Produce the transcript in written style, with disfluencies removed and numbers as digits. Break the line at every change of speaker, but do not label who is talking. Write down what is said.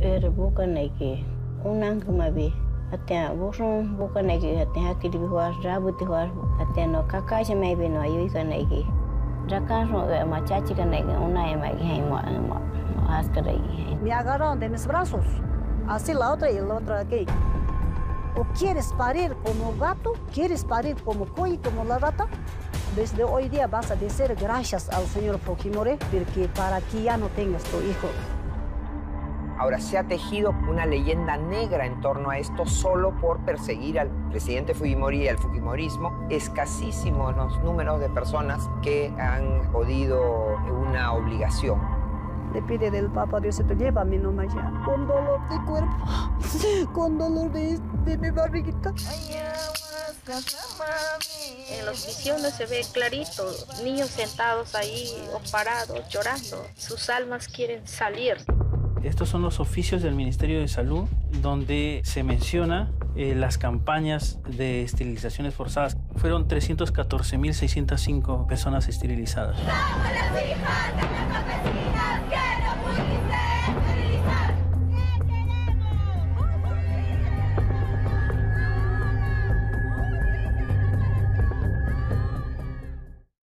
bukan lagi unang kumabi. Até bukan lagi até aqui de ruas rabu de ruas até no kakai chamei beno ayu kan lagi. Rakan machachi kan lagi una é mais mo asca lagi.
Me agarraron de mis brazos, así la otra y la otra aquí. ¿O quieres parir como gato? ¿Quieres parir como coy, como la rata? Desde hoy día vas a decir gracias al señor Fujimori porque para que ya no tengas tu hijo.
Ahora se ha tejido una leyenda negra en torno a esto solo por perseguir al presidente Fujimori y al fujimorismo. Escasísimos los números de personas que han podido una obligación.
Le pide del Papa Diosito, llévame nomás ya. Con dolor de cuerpo, con dolor de mi barriguita.
En las visiones se ve clarito, niños sentados ahí o parados llorando. Sus almas quieren salir.
Estos son los oficios del Ministerio de Salud, donde se menciona las campañas de esterilizaciones forzadas. Fueron 314.605 personas esterilizadas.
¡Somos las hijas de las campesinas que no pudiste!